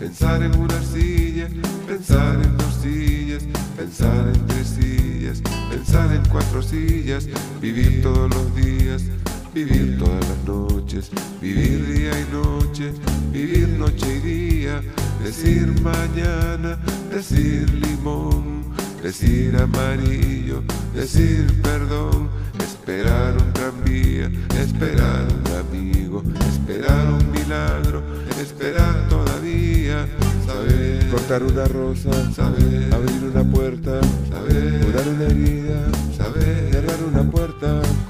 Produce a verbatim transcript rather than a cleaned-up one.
pensar en una arcilla, pensar en dos sillas, pensar en tres sillas, pensar en cuatro sillas, vivir todos los días, vivir todas las noches, vivir día y noche, vivir noche y día, decir mañana, decir limón, decir amarillo, decir perdón, esperar un tranvía, esperar un amigo, esperar un milagro, esperar todavía, saber cortar una rosa, saber abrir una puerta, saber curar una herida, saber cerrar una puerta.